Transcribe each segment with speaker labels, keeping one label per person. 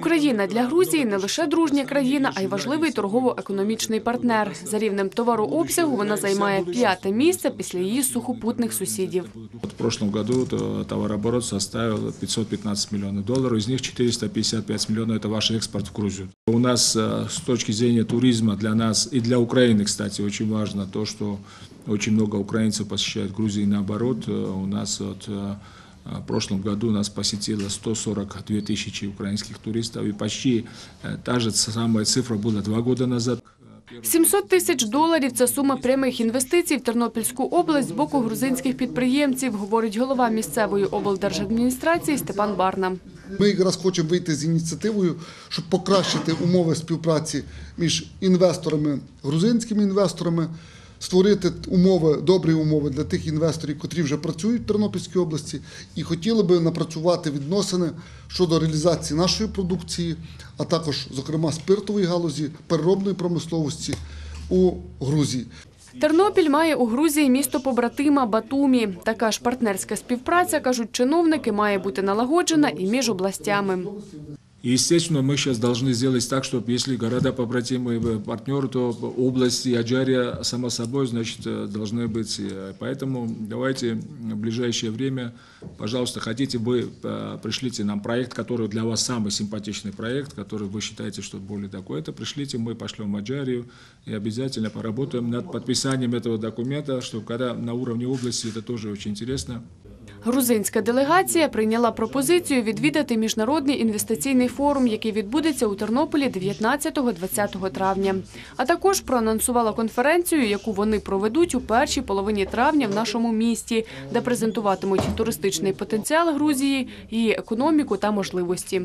Speaker 1: Україна для Грузії не лише дружня країна, а й важливий торгово-економічний партнер. За рівнем товарообсягу вона займає 5-те місце після її сухопутних сусідів.
Speaker 2: В прошлом году товарооборот составил $515 миллионов, из них 455 миллионов – это ваш экспорт в Грузию. У нас с точки зрения туризма для нас и для Украины, кстати, очень важно то, что очень много украинцев посещают Грузию, и наоборот, у нас в прошлом году нас посетило 142 тысячи украинских туристов, и почти та же самая цифра была 2 года назад.
Speaker 1: $700 тисяч – це сума прямих інвестицій в Тернопільську область з боку грузинських підприємців, говорить голова місцевої облдержадміністрації Степан Барна.
Speaker 3: Ми якраз хочемо вийти з ініціативою, щоб покращити умови співпраці між інвесторами, грузинськими інвесторами, створити добрі умови для тих інвесторів, які вже працюють в Тернопільській області, і хотіли би напрацювати відносини щодо реалізації нашої продукції, а також, зокрема, спиртової галузі, переробної промисловості у Грузії.
Speaker 1: Тернопіль має у Грузії місто-побратима Батумі. Така ж партнерська співпраця, кажуть чиновники, має бути налагоджена і між областями.
Speaker 2: Естественно, мы сейчас должны сделать так, чтобы если города-побратимы партнеры, то области и Аджария, само собой, значит, должны быть. Поэтому давайте в ближайшее время, пожалуйста, хотите, вы пришлите нам проект, который для вас самый симпатичный проект, который вы считаете, что более такой, это пришлите, мы пошлем Аджарию и обязательно поработаем над подписанием этого документа, чтобы когда на уровне области, это тоже очень интересно.
Speaker 1: Грузинська делегація прийняла пропозицію відвідати Міжнародний інвестиційний форум, який відбудеться у Тернополі 19-20 травня. А також проанонсувала конференцію, яку вони проведуть у першій половині травня в нашому місті, де презентуватимуть туристичний потенціал Грузії, її економіку та можливості.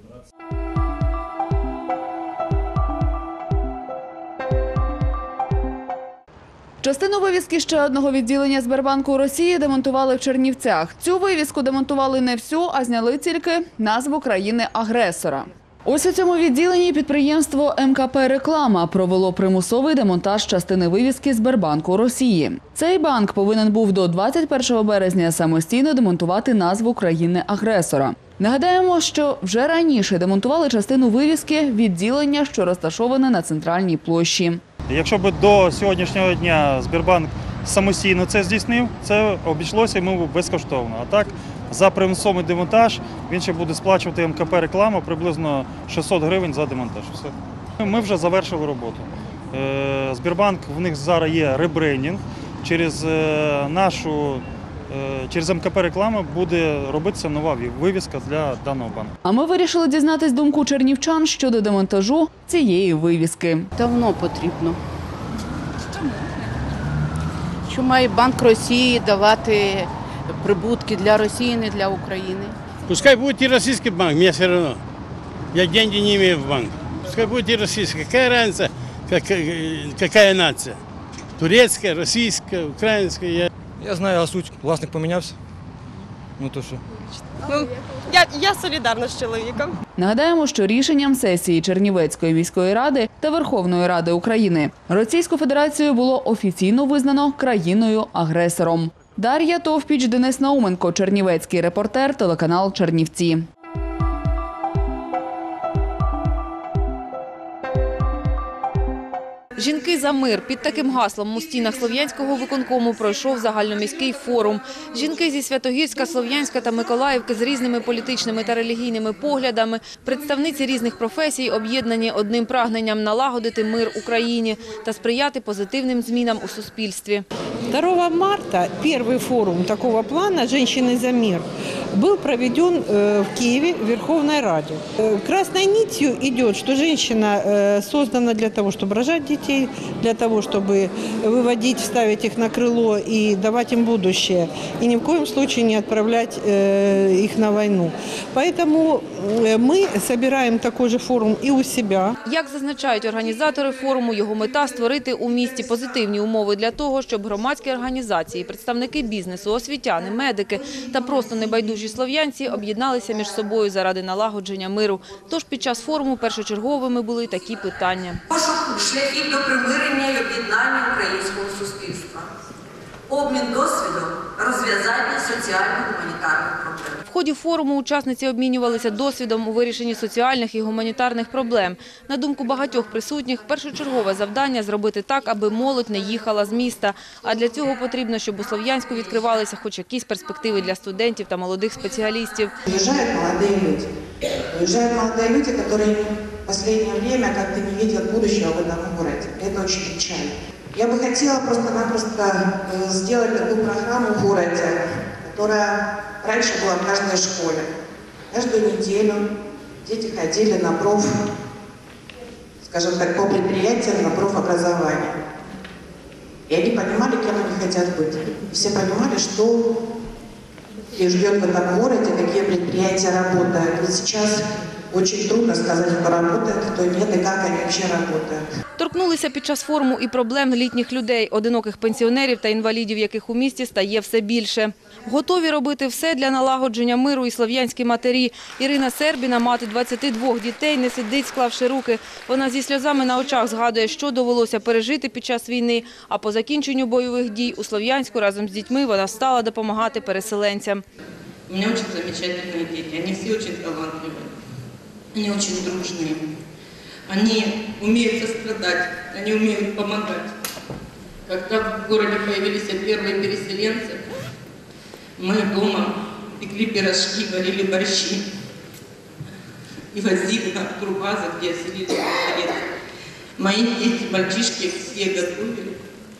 Speaker 1: Частину вивіски ще одного відділення Сбербанку Росії демонтували в Чернівцях. Цю вивіску демонтували не всю, а зняли тільки назву країни-агресора. Ось у цьому відділенні підприємство МКП «Реклама» провело примусовий демонтаж частини вивіски Сбербанку Росії. Цей банк повинен був до 21 березня самостійно демонтувати назву країни-агресора. Нагадаємо, що вже раніше демонтували частину вивіски відділення, що розташоване на центральній площі.
Speaker 4: Якщо б до сьогоднішнього дня Сбербанк самостійно це здійснив, це обійшлося йому безкоштовно. А так, за примусовий демонтаж він ще буде сплачувати МКП «Реклама» приблизно 600 гривень за демонтаж. Все. Ми вже завершили роботу. Сбербанк, в них зараз є ребрендинг. Через МКП «Реклама» буде робитися нова вивіска для даного банку.
Speaker 1: А ми вирішили дізнатись думку чернівчан щодо демонтажу цієї вивіски.
Speaker 5: Давно потрібно. Чому? Що має Банк Росії давати прибутки для Росії, не для України?
Speaker 6: Пускай буде і російський банк, мені все одно. Я гроші не маю в банку. Пускай буде і російський. Яка різниця, яка нація? Турецька, російська, українська.
Speaker 7: Я знаю, а суть, власник помінявся. Ну то що?
Speaker 8: Я солідарна з чоловіком.
Speaker 1: Нагадаємо, що рішенням сесії Чернівецької міської ради та Верховної Ради України Російську Федерацію було офіційно визнано країною-агресором. Дар'я Товпіч, Денис Науменко, Чернівецький репортер, телеканал «Чернівці».
Speaker 9: «Жінки за мир» – під таким гаслом у стінах Слов'янського виконкому пройшов загальноміський форум. Жінки зі Святогірська, Слов'янська та Миколаївки з різними політичними та релігійними поглядами, представниці різних професій об'єднані одним прагненням налагодити мир Україні та сприяти позитивним змінам у суспільстві.
Speaker 10: 2 марта первый форум такого плана «Женщины за мир» был проведен в Киеве в Верховной Раде. Красной нитью идет, что женщина создана для того, чтобы рожать детей, для того, чтобы выводить, ставить их на крыло и давать им будущее, и ни в коем случае не отправлять их на войну. Поэтому мы собираем такой же форум и у себя.
Speaker 9: Як зазначають організатори форуму, його мета – створити у місті позитивні умови для того, щоб громадські організації, представники бізнесу, освітяни, медики та просто небайдужі слов'янці об'єдналися між собою заради налагодження миру. Тож під час форуму першочерговими були такі питання.
Speaker 11: Пошук шляхів до примирення і об'єднання українського суспільства. обмін досвідом, розв'язання соціально-гуманітарних проблем.
Speaker 9: В ході форуму учасниці обмінювалися досвідом у вирішенні соціальних і гуманітарних проблем. На думку багатьох присутніх, першочергове завдання – зробити так, аби молодь не їхала з міста. А для цього потрібно, щоб у Слов'янську відкривалися хоч якісь перспективи для студентів та молодих спеціалістів.
Speaker 12: Уезжают молодые люди. Уезжают молодые люди, которые в последнее время как-то не видят будущего в этом городе. Это очень печально. Я бы хотела просто-напросто сделать такую программу в городе, которая раньше была в каждой школе. Каждую неделю дети ходили на скажем так, по предприятиям, на профобразование. И они понимали, кем они хотят быть. Все понимали, что их ждет в этом городе, какие предприятия работают. Ведь сейчас очень трудно сказать, кто работает, кто нет, и как они вообще работают.
Speaker 9: Торкнулися під час форуму і проблем літніх людей, одиноких пенсіонерів та інвалідів, яких у місті стає все більше. Готові робити все для налагодження миру і слов'янські матері. Ірина Сербіна, мати 22 дітей, не сидить, склавши руки. Вона зі сльозами на очах згадує, що довелося пережити під час війни, а по закінченню бойових дій у Слов'янську разом з дітьми вона стала допомагати переселенцям.
Speaker 13: У меня очень замечательные дети, они все очень талантливые, они очень дружные, они умеют сострадать, они умеют помогать. Когда в городе появились первые переселенцы, мы дома пекли пирожки, варили борщи и возили на турбазы, где селились переселенцы. Мои дети, мальчишки, все готовили.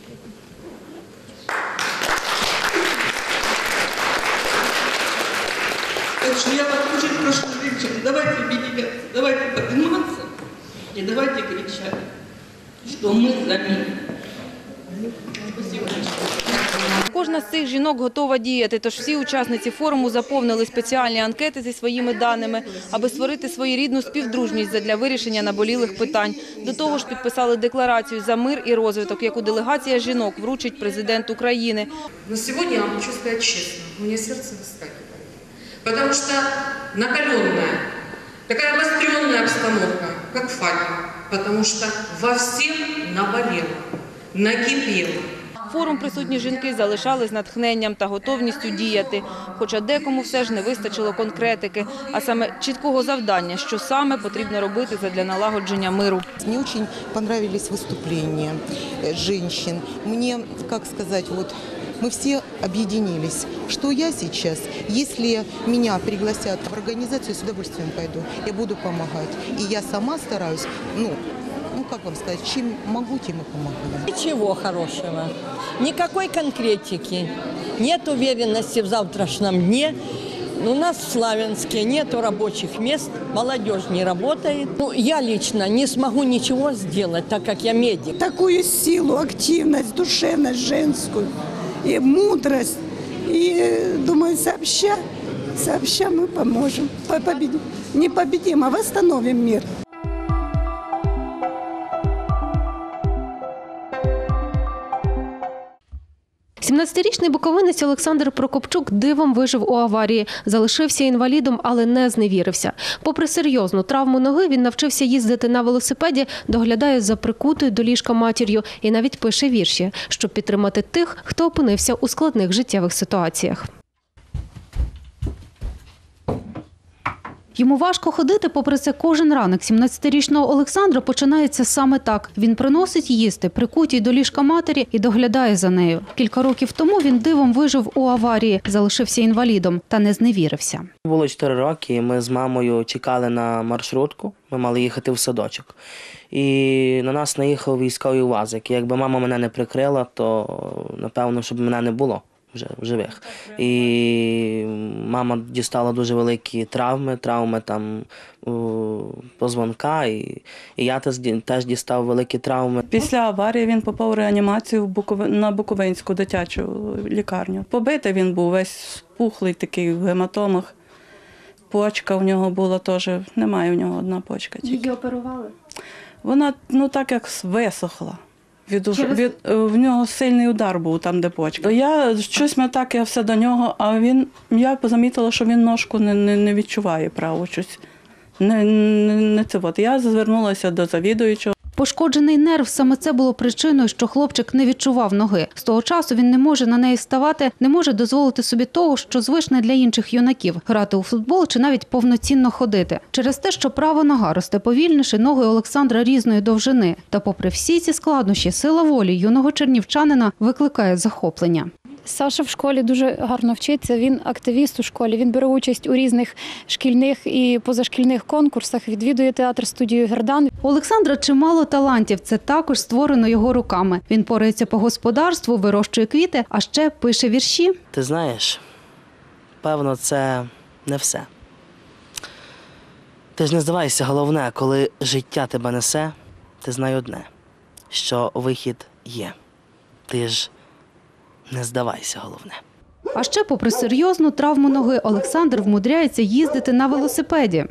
Speaker 13: Так что я вас очень прошу, женщины, давайте объединяться, давайте подниматься и давайте кричать, что мы за мир. Спасибо.
Speaker 9: Кожна з цих жінок готова діяти, тож всі учасниці форуму заповнили спеціальні анкети зі своїми даними, аби створити своєрідну співдружність задля вирішення наболілих питань. До того ж підписали декларацію за мир і розвиток, яку делегація жінок вручить президент України.
Speaker 14: На сьогодні я вам хочу сказати чесно, у мене серце вискакує. Потому что накаленная, такая обостренная обстановка, как факел, потому что во всем наболело, накипело.
Speaker 9: Форум присутні жінки залишали з натхненням та готовністю діяти. Хоча декому все ж не вистачило конкретики, а саме чіткого завдання, що саме потрібно робити задля налагодження миру.
Speaker 15: Мне очень понравились выступления женщин. Мне, как сказать, мы все объединились, что я сейчас, если меня пригласят в организацию, с удовольствием пойду, я буду помогать. И я сама стараюсь, как вам сказать, чем могу, тем и помогу.
Speaker 16: Ничего хорошего, никакой конкретики, нет уверенности в завтрашнем дне. У нас в Славянске нет рабочих мест, молодежь не работает. Я лично не смогу ничего сделать, так как я медик.
Speaker 17: Такую силу, активность, душевность женскую и мудрость. И думаю, сообща мы поможем. Не победим, а восстановим мир.
Speaker 18: 17-річний буковинець Олександр Прокопчук дивом вижив у аварії. Залишився інвалідом, але не зневірився. Попри серйозну травму ноги, він навчився їздити на велосипеді, доглядає за прикутою до ліжка матір'ю і навіть пише вірші, щоб підтримати тих, хто опинився у складних життєвих ситуаціях. Йому важко ходити, попри це кожен ранок 17-річного Олександра починається саме так. Він приносить їсти прикутій до ліжка матері і доглядає за нею. Кілька років тому він дивом вижив у аварії, залишився інвалідом та не зневірився.
Speaker 19: Було 4 роки, ми з мамою чекали на маршрутку, ми мали їхати в садочок. І на нас наїхав військовий УАЗик. Якби мама мене не прикрила, то напевно, щоб мене не було вже в живих. І мама дістала дуже великі травми там позвонка, і я теж дістав великі травми.
Speaker 20: Після аварії він попав в реанімацію на Буковинську дитячу лікарню. Побитий він був, весь пухлий такий в гематомах. Почка в нього була теж, немає в нього одна почка.
Speaker 18: Її оперували?
Speaker 20: Вона, так як висохла. В нього сильний удар був там, де почка. Я все до нього, а я помітила, що він ножку не відчуває праву. Я звернулася до завідуючого.
Speaker 18: Пошкоджений нерв – саме це було причиною, що хлопчик не відчував ноги. З того часу він не може на неї вставати, не може дозволити собі того, що звичне для інших юнаків – грати у футбол чи навіть повноцінно ходити. Через те, що права нога росте повільніше, ноги Олександра різної довжини. Та попри всі ці складнощі, сила волі юного чернівчанина викликає захоплення.
Speaker 21: Саша в школі дуже гарно вчиться, він активіст у школі, він бере участь у різних шкільних і позашкільних конкурсах, відвідує театр-студію «Гердан».
Speaker 18: У Олександра чимало талантів, це також створено його руками. Він порається по господарству, вирощує квіти, а ще пише вірші.
Speaker 19: Ти знаєш, певно, це не все. Ти ж не здавайся, головне, коли життя тебе несе, ти знай одне, що вихід є. Ти ж не здавайся, головне.
Speaker 18: А ще, попри серйозну травму ноги, Олександр вмудряється їздити на велосипеді.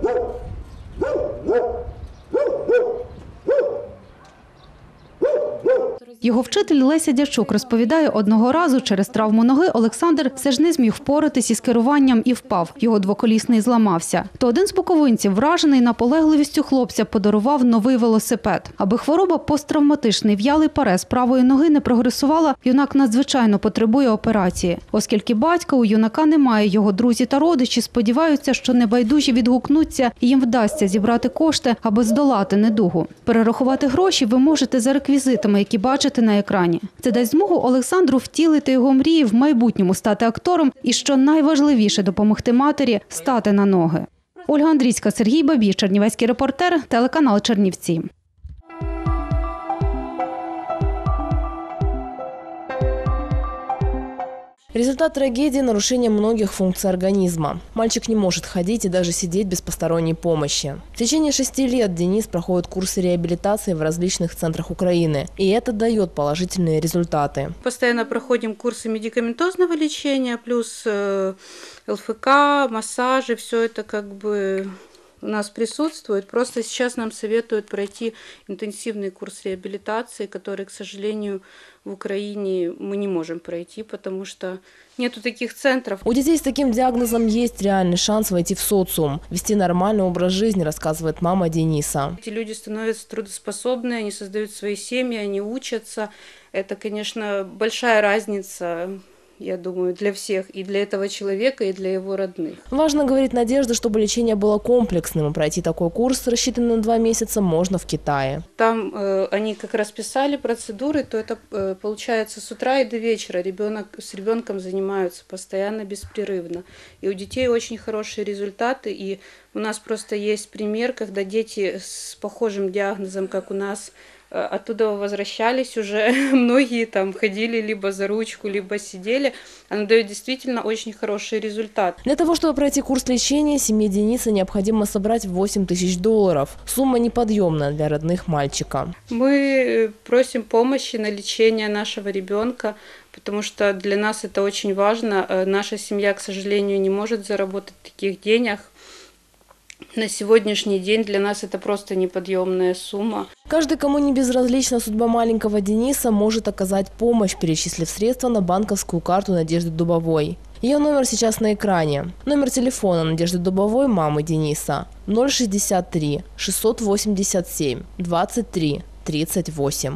Speaker 18: Його вчитель Леся Дячук розповідає, одного разу через травму ноги Олександр все ж не зміг впоратись із керуванням і впав. Його двоколісний зламався. То один з буковинців, вражений наполегливістю хлопця, подарував новий велосипед. Аби хвороба посттравматичний в'ялий парез правої ноги не прогресувала, юнак надзвичайно потребує операції. Оскільки батька у юнака немає, його друзі та родичі сподіваються, що небайдужі відгукнуться і їм вдасться зібрати кошти, аби здолати недугу. Перерахувати гроші ви можете за реквізитами, які бачите на екрані. Це дасть змогу Олександру втілити його мрії, в майбутньому стати актором і, що найважливіше, допомогти матері стати на ноги. Ольга Андрійська, Сергій Бабій, Чернівецький репортер, телеканал Чернівці.
Speaker 22: Результат трагедии – нарушение многих функций организма. Мальчик не может ходить и даже сидеть без посторонней помощи. В течение 6 лет Денис проходит курсы реабилитации в различных центрах Украины. И это дает положительные результаты.
Speaker 20: Постоянно проходим курсы медикаментозного лечения, плюс ЛФК, массажи, все это как бы у нас присутствует. Просто сейчас нам советуют пройти интенсивный курс реабилитации, который, к сожалению, в Украине мы не можем пройти, потому что нету таких центров.
Speaker 22: У детей с таким диагнозом есть реальный шанс войти в социум, вести нормальный образ жизни, рассказывает мама Дениса.
Speaker 20: Эти люди становятся трудоспособны, они создают свои семьи, они учатся. Это, конечно, большая разница, я думаю, для всех, и для этого человека, и для его родных.
Speaker 22: Важно, говорит Надежда, чтобы лечение было комплексным, и пройти такой курс, рассчитанный на 2 месяца, можно в Китае.
Speaker 20: Там они как раз писали процедуры, то это получается с утра и до вечера с ребенком занимаются постоянно, беспрерывно. И у детей очень хорошие результаты, и у нас просто есть пример, когда дети с похожим диагнозом, как у нас, оттуда возвращались уже, многие там ходили либо за ручку, либо сидели. Она дает действительно очень хороший результат.
Speaker 22: Для того, чтобы пройти курс лечения, семье Дениса необходимо собрать $8 000. Сумма неподъемная для родных мальчика.
Speaker 20: Мы просим помощи на лечение нашего ребенка, потому что для нас это очень важно. Наша семья, к сожалению, не может заработать таких денег. На сегодняшний день для нас это просто неподъемная сумма.
Speaker 22: Каждый, кому не безразлична судьба маленького Дениса, может оказать помощь, перечислив средства на банковскую карту Надежды Дубовой. Ее номер сейчас на экране. Номер телефона Надежды Дубовой, мамы Дениса, 063 687 23 38.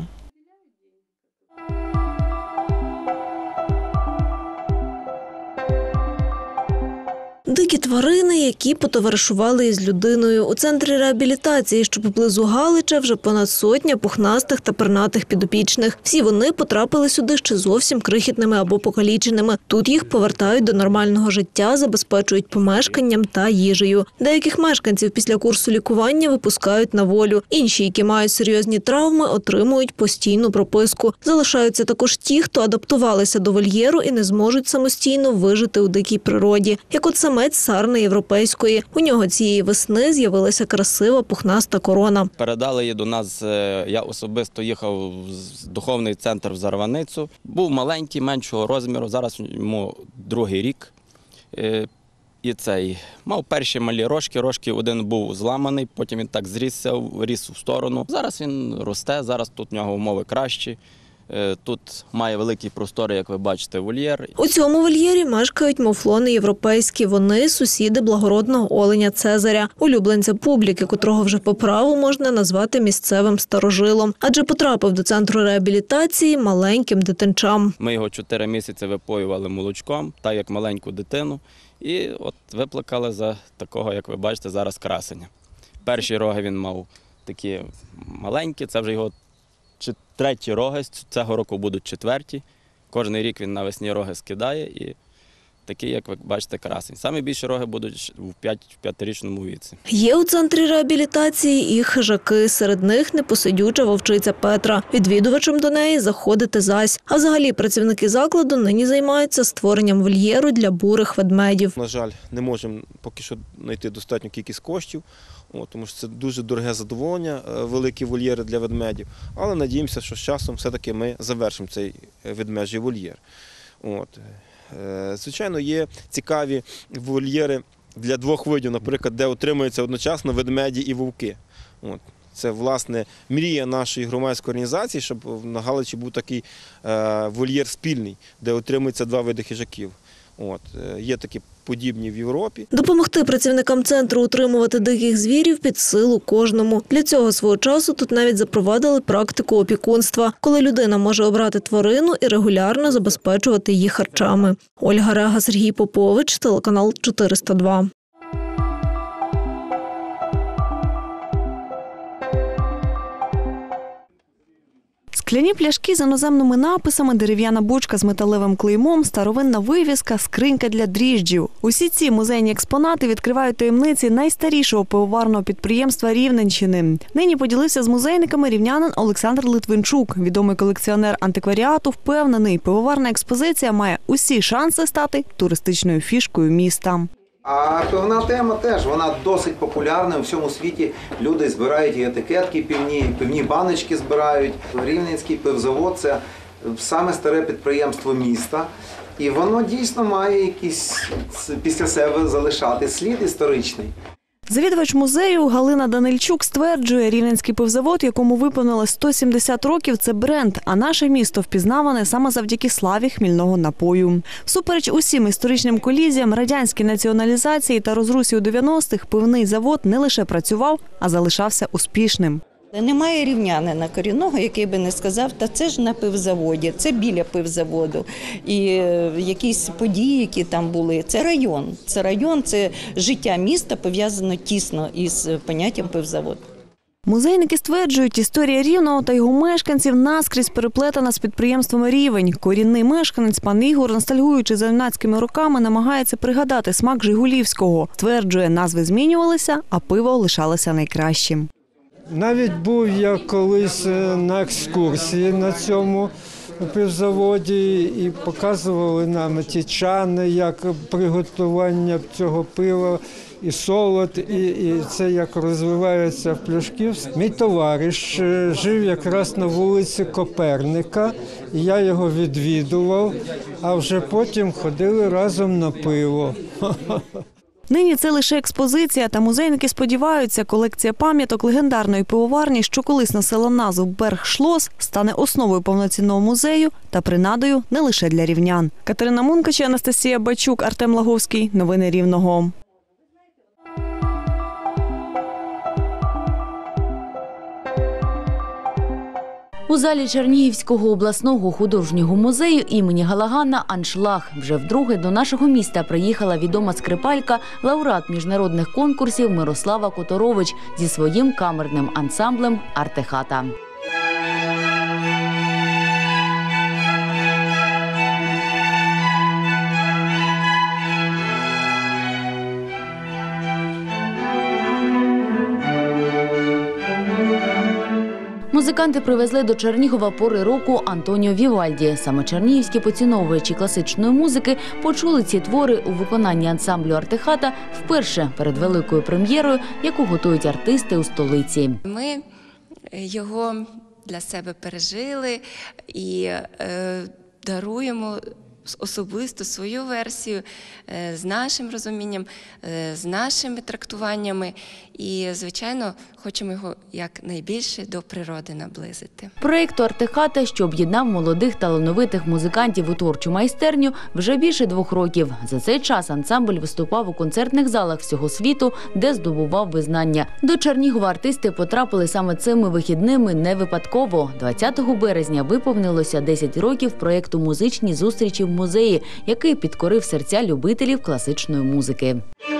Speaker 23: Дикі тварини, які потоваришували із людиною. У центрі реабілітації, що поблизу Галича, вже понад 100 пухнастих та пернатих підопічних. Всі вони потрапили сюди ще зовсім крихітними або покаліченими. Тут їх повертають до нормального життя, забезпечують помешканням та їжею. Деяких мешканців після курсу лікування випускають на волю. Інші, які мають серйозні травми, отримують постійну прописку. Залишаються також ті, хто адаптувалися до вольєру і не зможуть самостійно вижити у дикій природі. Як от самець сарни європейської. У нього цієї весни з'явилася красива пухнаста корона.
Speaker 24: Передали її до нас, я особисто їхав в духовний центр в Зарваницю. Був маленький, меншого розміру, зараз йому 2-й рік. І цей, мав перші малі рожки один був зламаний, потім він так зрісся, ріс у сторону. Зараз він росте, зараз тут в нього умови кращі. Тут має великі простори, як ви бачите, вольєр.
Speaker 23: У цьому вольєрі мешкають муфлони європейські. Вони – сусіди благородного оленя Цезаря, улюбленця публіки, котрого вже по праву можна назвати місцевим старожилом. Адже потрапив до центру реабілітації маленьким дитинчам.
Speaker 24: Ми його 4 місяці випоювали молочком, так як маленьку дитину. І от виплакали за такого, як ви бачите, зараз красення. Перші роги він мав такі маленькі, це вже його 3 роги, цього року будуть 4. Кожний рік він навесні роги скидає і такий, як ви бачите, красень. Саме більші роги будуть в 5-річному віці.
Speaker 23: Є у центрі реабілітації і хижаки. Серед них непосидюча вовчиця Петра. Відвідувачам до неї заходити зась. А взагалі працівники закладу нині займаються створенням вольєру для бурих ведмедів.
Speaker 7: На жаль, не можемо поки що знайти достатню кількість коштів, тому що це дуже дороге задоволення, великі вольєри для ведмедів. Але надіємося, що з часом все-таки ми завершимо цей ведмежий вольєр. Звичайно, є цікаві вольєри для 2 видів, наприклад, де утримуються одночасно ведмеді і вовки. Це, власне, мрія нашої громадської організації, щоб на Галичі був такий вольєр спільний, де утримуються 2 види хижаків. Є такі подібні в Європі.
Speaker 23: Допомогти працівникам центру утримувати диких звірів під силу кожному. Для цього свого часу тут навіть запровадили практику опікунства, коли людина може обрати тварину і регулярно забезпечувати її харчами. Ольга Рега, Сергій Попович, телеканал 402.
Speaker 2: Скляні пляшки з іноземними написами, дерев'яна бочка з металевим клеймом, старовинна вивіска, скринька для дріжджів. Усі ці музейні експонати відкривають таємниці найстарішого пивоварного підприємства Рівненщини. Нині поділився з музейниками рівнянин Олександр Литвинчук. Відомий колекціонер антикваріату впевнений, пивоварна експозиція має усі шанси стати туристичною фішкою міста.
Speaker 3: А пивна тема теж, вона досить популярна у всьому світі. Люди збирають і етикетки пивні баночки збирають. Рівненський пивзавод – це саме старе підприємство міста. І воно дійсно має якийсь після себе залишати слід історичний.
Speaker 2: Завідувач музею Галина Данильчук стверджує, Рівненський пивзавод, якому виповнилось 170 років, це бренд, а наше місто впізнаване саме завдяки славі хмільного напою. Всупереч усім історичним колізіям, радянській націоналізації та розрусі у 90-х, пивний завод не лише працював, а залишався успішним.
Speaker 4: Немає рівнянина корінного, який би не сказав, та це ж на пивзаводі, це біля пивзаводу. І якісь події, які там були, це район, це життя міста пов'язано тісно із поняттям пивзавод.
Speaker 2: Музейники стверджують, історія Рівного та його мешканців наскрізь переплетена з підприємством «Рівень». Корінний мешканець пан Ігор, ностальгуючи за юнацькими роками, намагається пригадати смак Жигулівського. Стверджує, назви змінювалися, а пиво лишалося найкращим.
Speaker 5: Навіть був я колись на екскурсії на цьому пивзаводі і показували нам ті чани, як приготування цього пива, і солод, і це як розвивається в пляшки. Мій товариш жив якраз на вулиці Коперника, і я його відвідував, а вже потім ходили разом на пиво.
Speaker 2: Нині це лише експозиція, та музейники сподіваються, колекція пам'яток легендарної пивоварні, що колись носила назву «Бергшлос», стане основою повноцінного музею та принадою не лише для рівнян. Катерина Мункач, Анастасія Бачук, Артем Лаговський. Новини Рівного.
Speaker 25: У залі Чернігівського обласного художнього музею імені Галагана «Аншлаг». Вже вдруге до нашого міста приїхала відома скрипалька, лауреат міжнародних конкурсів Мирослава Которович зі своїм камерним ансамблем «Артехата». Музиканти привезли до Чернігова пори року Антоніо Вівальді. Саме чернігівські поціновувачі класичної музики почули ці твори у виконанні ансамблю «Артехата» вперше перед великою прем'єрою, яку готують артисти у столиці.
Speaker 26: Ми його для себе пережили і даруємо
Speaker 1: особисту свою версію з нашим розумінням, з нашими трактуваннями і, звичайно, хочемо його якнайбільше до природи наблизити.
Speaker 25: Проєкту «Артехата», що об'єднав молодих талановитих музикантів у творчу майстерню, вже більше 2 років. За цей час ансамбль виступав у концертних залах всього світу, де здобував визнання. До Чернігова артисти потрапили саме цими вихідними не випадково. 20 березня виповнилося 10 років проєкту «Музичні зустрічі в музеї», який підкорив серця любителів класичної музики.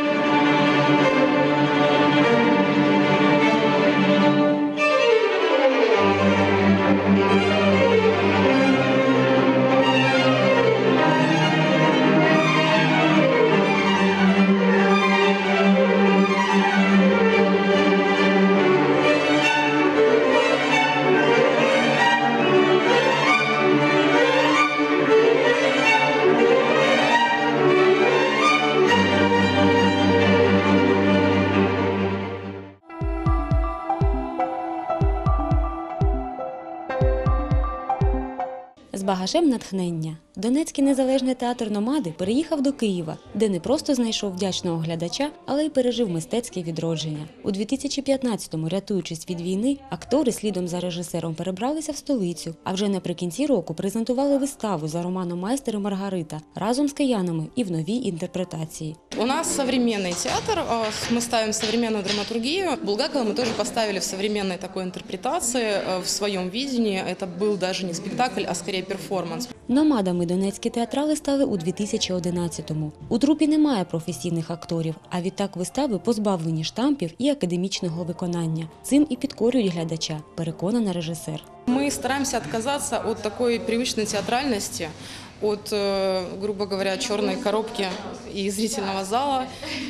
Speaker 6: З багажем натхнення Донецький незалежний театр «Номади» переїхав до Києва, де не просто знайшов вдячного глядача, але й пережив мистецьке відродження. У 2015-му, рятуючись від війни, актори слідом за режисером перебралися в столицю, а вже наприкінці року презентували виставу за романом «Майстер і Маргарита» разом з киянами і в новій інтерпретації.
Speaker 8: У нас современный театр, мы ставим современную драматургию. Булгакова мы тоже поставили в современной такой интерпретации, в своем видении. Это был даже не спектакль, а скорее перформанс.
Speaker 6: Номадами донецькі театрали стали у 2011-му. У трупі немає професійних акторів, а відтак вистави позбавлені штампів і академічного виконання. Цим і підкорюють глядача, переконана режисер.
Speaker 8: Мы стараемся отказаться от такой привычной театральности, от, грубо говоря, черной коробки и зрительного зала,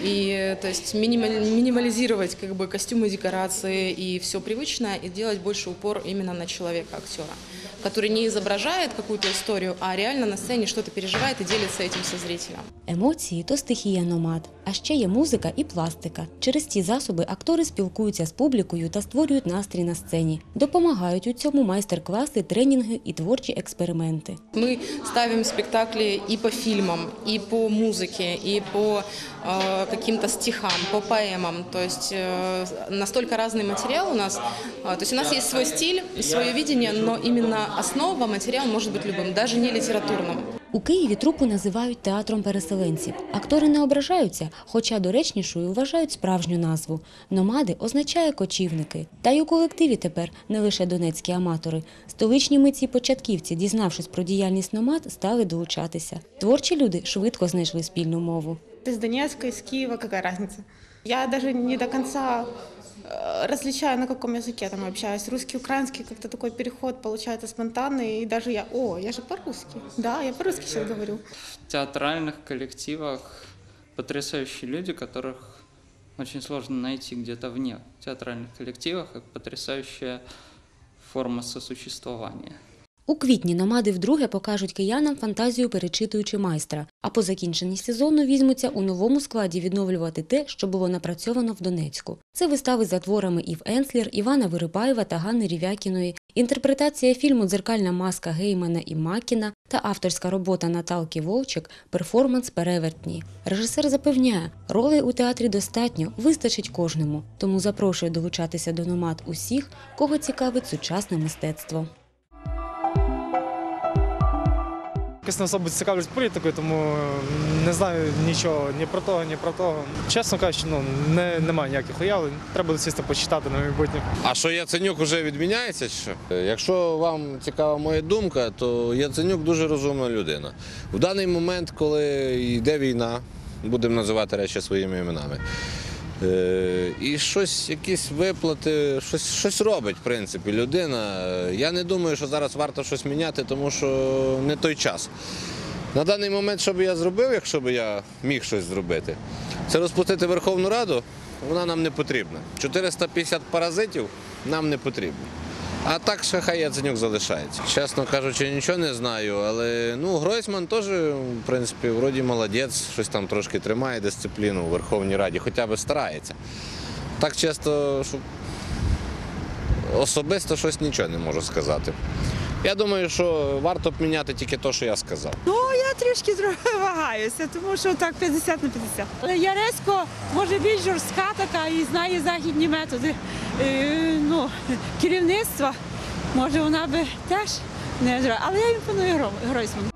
Speaker 8: и то есть минимализировать как бы костюмы, декорации и все привычное, и делать больше упор именно на человека, актера, который не изображает какую-то историю, а реально на сцене что-то переживает и делится этим со зрителем.
Speaker 6: Емоції – то стихія номад. А ще є музика і пластика. Через ці засоби актори спілкуються з публікою та створюють настрій на сцені. Допомагають у цьому майстер-класи, тренінги і творчі експерименти.
Speaker 8: Мы ставим спектакли и по фильмам, и по музыке, и по каким-то стихам, по поэмам. То есть настолько разный материал у нас. То есть у нас есть свой стиль, свое видение, но именно основа, материал может быть любым, даже не литературным.
Speaker 6: У Києві трупу називають театром переселенців. Актори не ображаються, хоча доречнішою вважають справжню назву. «Номади» означає «кочівники». Та й у колективі тепер не лише донецькі аматори. Столичні митці-початківці, дізнавшись про діяльність «Номад», стали долучатися. Творчі люди швидко знайшли спільну мову.
Speaker 10: Ты с Донецка, из Киева, какая разница? Я даже не до конца различаю, на каком языке там общаюсь. Русский, украинский, как-то такой переход получается спонтанный. И даже я же по-русски. Да, я по-русски сейчас говорю.
Speaker 11: В театральных коллективах потрясающие люди, которых очень сложно найти где-то вне театральных коллективах, и потрясающая форма сосуществования.
Speaker 6: У квітні «Номади» вдруге покажуть киянам фантазію перечитуючи майстра, а по закінченні сезону візьмуться у новому складі відновлювати те, що було напрацьовано в Донецьку. Це вистави за творами Ів Енслер, Івана Вирипаєва та Ганни Рівякіної, інтерпретація фільму «Дзеркальна маска» Геймана і Макіна та авторська робота Наталки Вовчик «Перформанс перевертні». Режисер запевняє, ролей у театрі достатньо, вистачить кожному, тому запрошує долучатися до «Номад» усіх, кого цікавить сучасне мистецтво.
Speaker 26: Якось не особо цікавлюсь політикою, тому не знаю нічого ні про того, ні про того. Чесно кажучи, немає ніяких уявлень. Треба досісти почитати на майбутнє.
Speaker 27: А що Яценюк вже відміняється чи що? Якщо вам цікава моя думка, то Яценюк дуже розумна людина. В даний момент, коли йде війна, будемо називати речі своїми іменами, і якісь виплати, щось робить, в принципі, людина. Я не думаю, що зараз варто щось міняти, тому що не той час. На даний момент, що б я зробив, якщо б я міг щось зробити, це розпустити Верховну Раду, вона нам не потрібна. 450 паразитів нам не потрібно. А так ще хай Яценюк залишається. Чесно кажучи, нічого не знаю, але Гройсман теж, в принципі, вроді молодець, щось там трошки тримає дисципліну у Верховній Раді, хоча б старається. Так чесно, що особисто щось нічого не можу сказати. Я думаю, що варто б міняти тільки те, що я сказав.
Speaker 28: Ну,
Speaker 9: я трішки вагаюся, тому що так 50 на 50. Але Яресько може більш жорстка така і знає західні методи керівництва. Може вона би теж не зробила, але я імпоную Гройсману.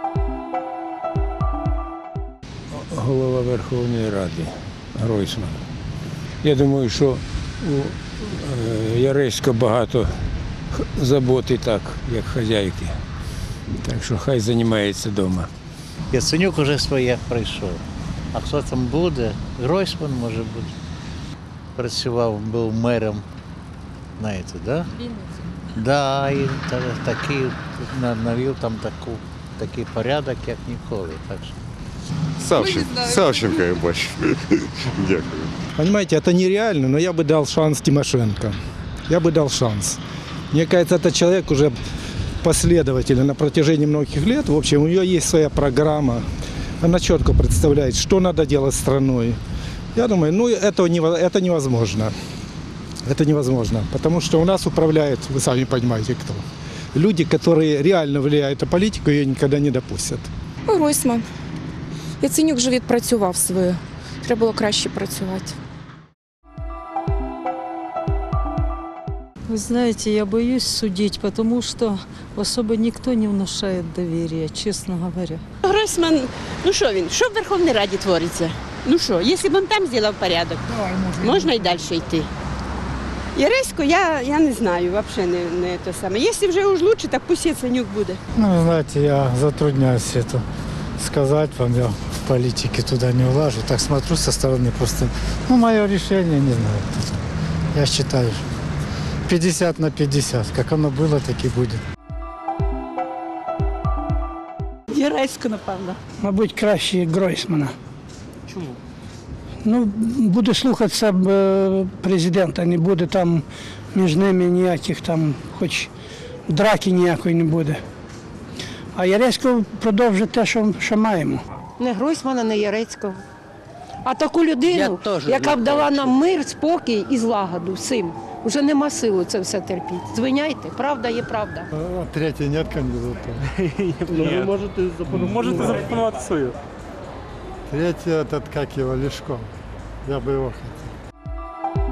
Speaker 12: Голова Верховної Ради Гройсман. Я думаю, що у Яресько багато заботи так, як хазяйки. Так що хай займається вдома.
Speaker 13: Яценюк уже своє пройшов. А хто там буде? Гройсман може бути. Працював, був мером, знаєте, да? Да, і такий навів там такий порядок, як ніколи. Так що.
Speaker 14: Савченко я бачу. Дякую.
Speaker 15: Понимаете, это нереально, но я бы дал шанс Тимошенко. Я бы дал шанс. Мне кажется, этот человек уже последовательно на протяжении многих лет. В общем, у нее есть своя программа. Она четко представляет, что надо делать с страной. Я думаю, это невозможно. Это невозможно, потому что у нас управляет, вы сами понимаете, кто. Люди, которые реально влияют на политику, ее никогда не допустят.
Speaker 16: Гройсман. Яценюк вже відпрацював своє. Треба було краще працювати.
Speaker 17: Вы знаете, я боюсь судить, потому что особо никто не внушает доверия, честно говоря.
Speaker 28: Гройсман, ну що він? Що в Верховній Раді твориться? Ну що, якщо б він там зробив порядок, можна і далі йти. Яресько, я не знаю, взагалі не те саме. Якщо вже уж лучше, так пусть Яценюк буде.
Speaker 15: Ну, знаете, я затрудняюсь это сказать вам, я в политике туда не влажу. Так смотрю со стороны просто, мое решение, не знаю. Я считаю, 50 на 50. Как оно было, так и будет.
Speaker 28: Яресько, напевно.
Speaker 29: Мабуть, краще Гройсмана.
Speaker 28: Чому?
Speaker 29: Ну, буде слухатися президента, не буде там між ними ніяких там, хоч драки ніякої не буде. А Яресько продовжить те, що маємо.
Speaker 28: Не Гройсмана, не Яреського. А таку людину, яка б дала нам мир, спокій і злагоду всім. Вже нема сили це все терпіти. Звиняйте, правда є правда.
Speaker 15: А третій нет кандидатури?
Speaker 28: Ви
Speaker 15: можете запропонувати свою. Третий этот, как его, Лешко. Я бы его хотел.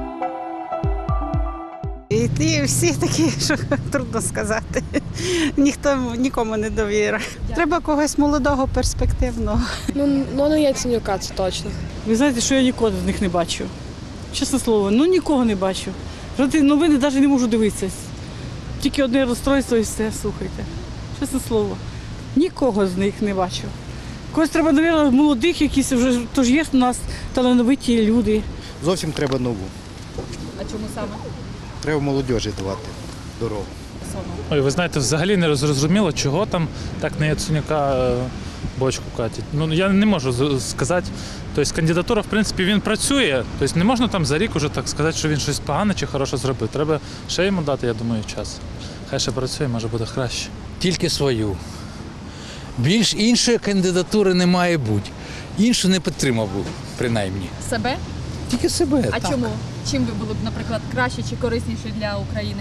Speaker 9: І ті всі такі, що трудно сказати. Ніхто нікому не довіра. Треба когось молодого, перспективного.
Speaker 21: Ну, Яценюка, це точно.
Speaker 9: Ви знаєте, що я нікого з них не бачу. Чесне слово, нікого не бачу. Новини навіть не можу дивитися. Тільки одне розстройство і все, слухайте. Чесне слово, нікого з них не бачу. Когось треба, мабуть, молодих якісь, вже тож є у нас талановиті люди.
Speaker 15: Зовсім треба нову.
Speaker 21: А чому саме?
Speaker 15: Треба молодіжі давати дорогу.
Speaker 30: Ой, ви знаєте, взагалі не зрозуміло, чого там так на Яценюка бочку катять. Ну, я не можу сказати. Тобто кандидатура, в принципі, він працює. Тобто не можна там за рік уже так сказати, що він щось погане чи хороше зробив. Треба ще йому дати, я думаю, час. Хай ще працює, може буде краще.
Speaker 31: Тільки свою. Більш іншої кандидатури не має бути. Іншу не підтримав би, принаймні.
Speaker 21: Себе?
Speaker 31: Тільки себе.
Speaker 21: А
Speaker 31: так.
Speaker 21: чому? Чим ви були б, наприклад, краще чи корисніше для України?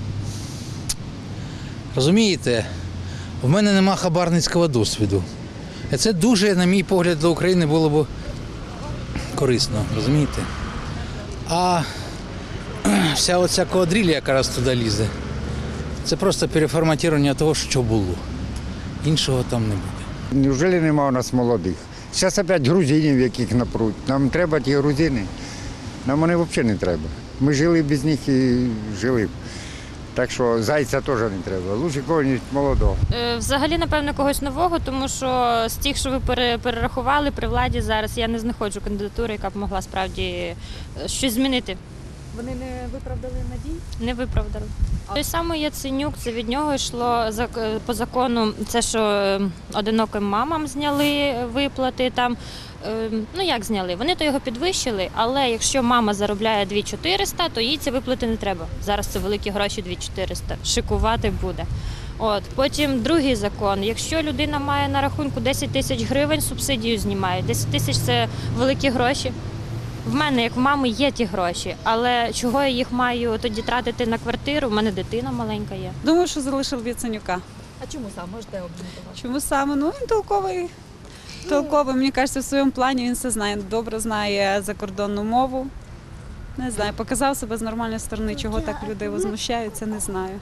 Speaker 31: Розумієте, в мене нема хабарницького досвіду. І це дуже, на мій погляд, для України було б корисно, розумієте? А вся оця квадрилля, яка раз туди лізе, це просто переформатування того, що було. Іншого там не буде.
Speaker 14: Неужели нема у нас молодих? Зараз опять грузинів, яких напруть. Нам треба ті грузини. Нам вони взагалі не треба. Ми жили без них і жили. Так що зайця теж не треба. Лучше когось молодого.
Speaker 32: Взагалі, напевно, когось нового, тому що з тих, що ви перерахували при владі зараз, я не знаходжу кандидатури, яка б могла справді щось змінити.
Speaker 21: Вони не виправдали надій?
Speaker 32: Не виправдали. Той самий Яценюк, це від нього йшло по закону, це що одиноким мамам зняли виплати там. Ну як зняли? Вони то його підвищили, але якщо мама заробляє 2400, то їй ці виплати не треба. Зараз це великі гроші 2400, шикувати буде. От. Потім другий закон, якщо людина має на рахунку 10 тисяч гривень, субсидію знімають. 10 тисяч – це великі гроші. В мене, як в мами, є ті гроші, але чого я їх маю тоді тратити на квартиру? У мене дитина маленька є.
Speaker 9: Думаю, що залишив Яценюка.
Speaker 1: А чому саме? Можете обґрунтувати?
Speaker 2: Чому саме? Ну, він толковий. Толковий, мені кажеться, в своєму плані він все знає. Добре знає закордонну мову. Не знаю, показав себе з нормальної сторони, чого так люди возмущаються, не знаю.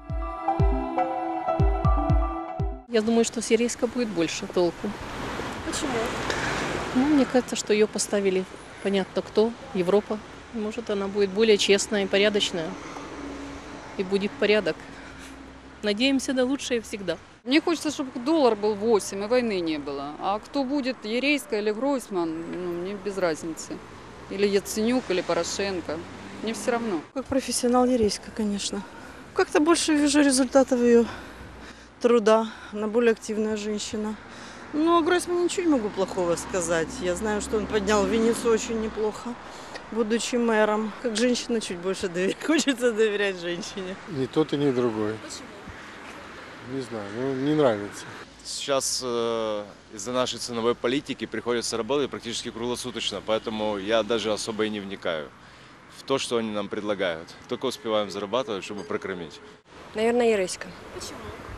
Speaker 3: Я думаю, что с Ерейска будет больше толку.
Speaker 1: Почему?
Speaker 3: Ну, мне кажется, что ее поставили понятно кто, Европа. Может, она будет более честная и порядочная. И будет порядок. Надеемся на лучшее всегда.
Speaker 4: Мне хочется, чтобы доллар был 8 и войны не было. А кто будет, Ерейска или Гройсман, ну, мне без разницы. Или Яценюк, или Порошенко. Мне все равно.
Speaker 5: Как профессионал Ерейска, конечно. Как-то больше вижу результатов ее труда. Она более активная женщина. Ну, о Гройсмане ничего не могу плохого сказать. Я знаю, что он поднял Винницу очень неплохо, будучи мэром. Как женщина чуть больше хочется доверять женщине.
Speaker 7: Ни тот и ни другой.
Speaker 1: Почему?
Speaker 7: Не знаю, ну не нравится.
Speaker 18: Сейчас из-за нашей ценовой политики приходится работать практически круглосуточно, поэтому я даже особо и не вникаю в то, что они нам предлагают. Только успеваем зарабатывать, чтобы прокормить.
Speaker 19: Наверное, Ерейска.
Speaker 1: Почему?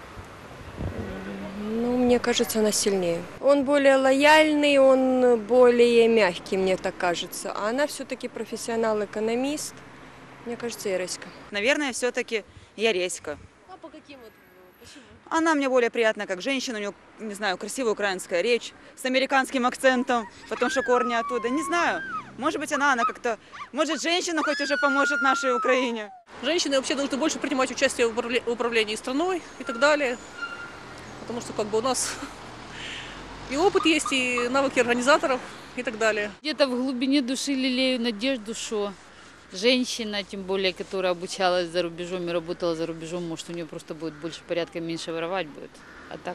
Speaker 19: Ну, мне кажется, она сильнее. Он более лояльный, он более мягкий, мне так кажется. А она все-таки профессионал-экономист. Мне кажется, Ерейска.
Speaker 20: Наверное, все-таки Ерейска.
Speaker 1: А по каким вот? Почему?
Speaker 20: Она мне более приятна как женщина, у нее, не знаю, красивая украинская речь с американским акцентом, потому что корни оттуда. Не знаю, может быть, она как-то, может, женщина хоть уже поможет нашей Украине.
Speaker 3: Женщины вообще должны больше принимать участие в управлении страной и так далее. Потому что как бы у нас и опыт есть, и навыки организаторов и так далее.
Speaker 22: Где-то в глубине души лелею надежду, что женщина, тем более, которая обучалась за рубежом и работала за рубежом, может, у нее просто будет больше порядка, меньше воровать будет. А так...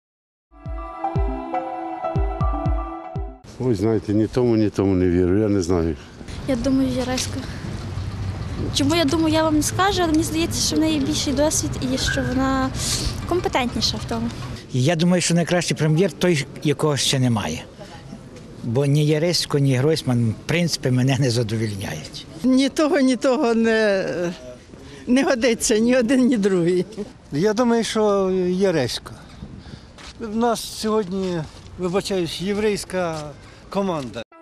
Speaker 7: Ой, знаєте, ні тому не вірю, я не знаю.
Speaker 23: Я думаю, Ерейська. Чому я думаю, я вам не скажу, але мені здається, що в неї більший досвід і що вона компетентніша в тому.
Speaker 24: Я думаю, що найкращий прем'єр той, якого ще немає. Бо ні Ерейсько, ні Гройсман, в принципі, мене не задовольняють.
Speaker 33: Ні того не годиться, ні один, ні другий.
Speaker 7: Я думаю, що Ерейсько. У нас сьогодні, вибачаюсь, єврейська команда.